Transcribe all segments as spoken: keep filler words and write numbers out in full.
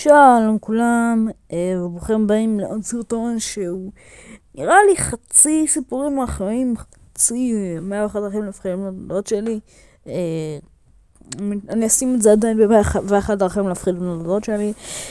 שלום כולם, וברוכים הבאים לעוד סרטון שהוא נראה לי חצי סיפורים מהחיים, חצי מאה ואחת דרכים להפחיד בנודות שלי. אני אשים את זה עדיין ב-מאה ואחת דרכים להפחיד בנודות שלי.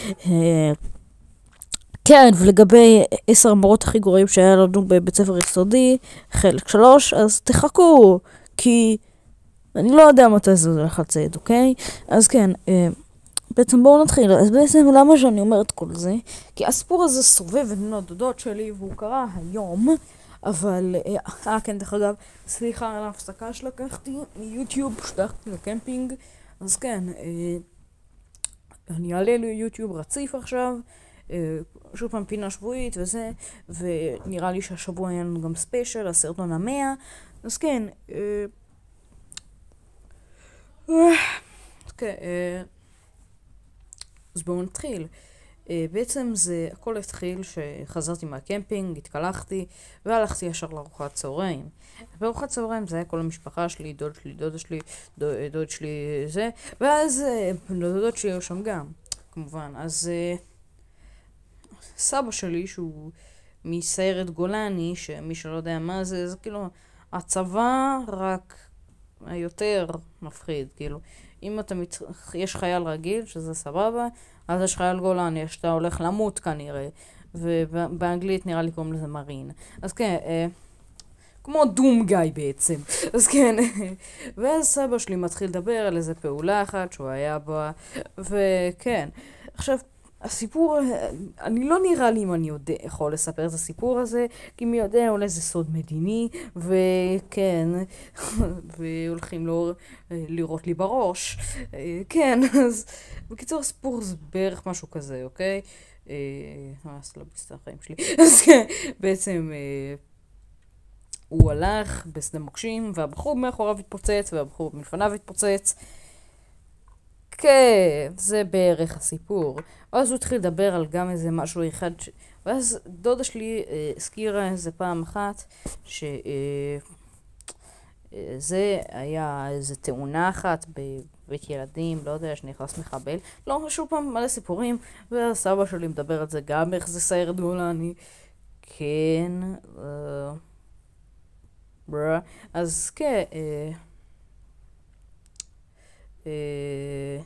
כן, ולגבי עשר המורות הכי גרועים שהיה לנו בבית ספר יסודי, חלק שלוש, אז תחכו, כי אני לא יודע מתי זה הולך לצאת, אוקיי? אז כן, בעצם בואו נתחיל. אז בעצם למה שאני אומרת כל זה? כי הסיפור הזה סובב את בנות דודות שלי והוא קרה היום, אבל אה כן, דרך אגב, סליחה על ההפסקה שלקחתי מיוטיוב, שלחתי לקמפינג. אז כן, אה, אני אעלה ליוטיוב רציף עכשיו, אה, שוב פעם פינה שבועית וזה, ונראה לי שהשבוע היה לנו גם ספיישל, הסרטון המאה. אז כן, אה, אוקיי, אה, אז בואו נתחיל. Uh, בעצם זה הכל התחיל שחזרתי מהקמפינג, התקלחתי והלכתי ישר לארוחת צהריים. בארוחת צהריים זה היה כל המשפחה שלי, דוד שלי, דודה שלי, דוד, דוד שלי זה, ואז uh, דודות שלי היו שם גם, כמובן. אז uh, סבא שלי שהוא מסיירת גולני, שמי שלא יודע מה זה, זה כאילו הצבא רק היותר מפחיד, כאילו אם אתה מת... יש חייל רגיל שזה סבבה, אז יש חייל גולני שאתה הולך למות כנראה, ובאנגלית נראה לי קוראים לזה מרין. אז כן, אה, כמו דום גיא בעצם. אז כן, ואז סבא שלי מתחיל לדבר על איזה פעולה אחת שהוא היה בה, וכן, עכשיו הסיפור, אני לא נראה לי אם אני יודע, יכול לספר את הסיפור הזה, כי מי יודע, אולי זה סוד מדיני, וכן, והולכים לו, לראות לי בראש. כן, אז בקיצור הסיפור זה בערך משהו כזה, אוקיי? אה, סלאביסט החיים שלי. אז כן, בעצם אה, הוא הלך בשדה מוקשים, והבחור מאחוריו התפוצץ, והבחור מלפניו התפוצץ. כן, זה בערך הסיפור. ואז הוא התחיל לדבר על גם איזה משהו אחד, ש... ואז דודה שלי אה, הזכירה איזה פעם אחת, שזה אה, היה איזה תאונה אחת בבית ילדים, לא יודע, שנכנס מחבל. לא, שוב פעם מלא סיפורים, והסבא שלי מדבר על זה גם, איך זה סיירת גולני. כן, אה, ברא. אז כן, אה, אה,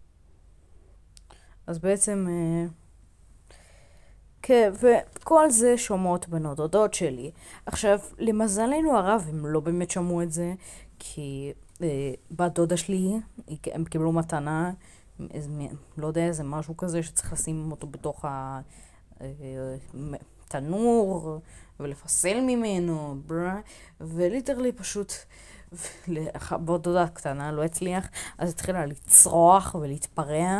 אז בעצם, אה, כן, וכל זה שומעות בנות דודות שלי. עכשיו, למזלנו הרב, הם לא באמת שמעו את זה, כי אה, בת דודה שלי, הם קיבלו מתנה, איזה, לא יודע, איזה משהו כזה שצריך לשים אותו בתוך התנור, ולפסל ממנו, ברא, וליטרלי פשוט, בת דודה קטנה לא הצליח, אז התחילה לצרוח ולהתפרע.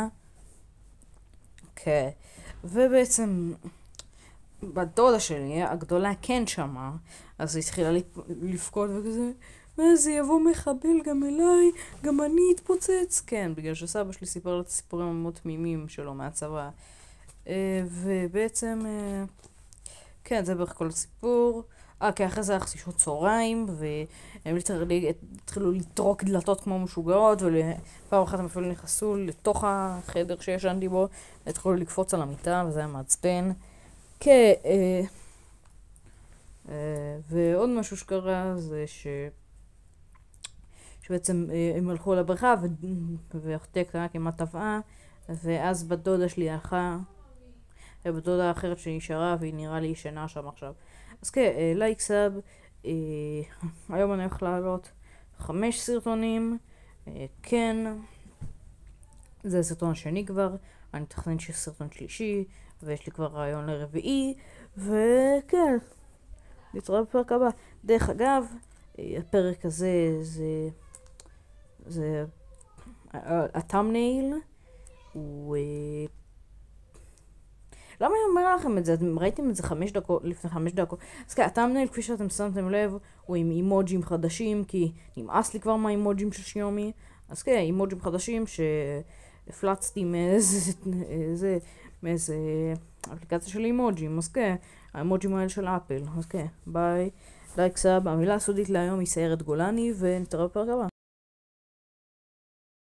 כן, ובעצם בת דודה שלי, הגדולה כן שמעה, אז היא התחילה לפקוד וכזה, ואז יבוא מחבל גם אליי, גם אני אתפוצץ. כן, בגלל שסבא שלי סיפר לה את הסיפורים המאוד תמימים שלו מהצבא. ובעצם, כן, זה בערך כל הסיפור. אה, כי אחרי זה היה חסישות צהריים, והם התחילו לטרוק דלתות כמו משוגעות, ופעם אחת הם אפילו נכנסו לתוך החדר שישנתי בו, והתחילו לקפוץ על המיטה, וזה היה מעצבן. כן, אה, אה, ועוד משהו שקרה זה ש... שבעצם אה, הם הלכו לבריכה, ואחותי הקטנה כמעט טבעה, ואז בת דודה שלי הלכה, ובת דודה האחרת שנשארה, והיא נראה לי ישנה שם עכשיו. אז כן, לייק סאב, היום אני הולך לעלות חמש סרטונים, אה, כן, זה הסרטון השני כבר, אני מתכנן שיש סרטון שלישי, ויש לי כבר רעיון לרביעי, וכן, נתראה בפרק הבא. דרך אגב, הפרק הזה זה, זה, התאמנייל הוא, למה אני אומר לכם את זה? אתם ראיתם את זה חמש דקות, לפני חמש דקות. אז כן, התאמנייל, כפי שאתם שמתם לב, הוא עם אימוג'ים חדשים, כי נמאס לי כבר מהאימוג'ים של שיומי. אז כן, אימוג'ים חדשים שהפלצתי מאיזה, איזה, מאיזה אפליקציה של אימוג'ים. אז כן, האימוג'ים האלה של אפל. אז כן, ביי, לייק סאב. המילה הסודית להיום היא סיירת גולני, ונתראה בפרק הבא.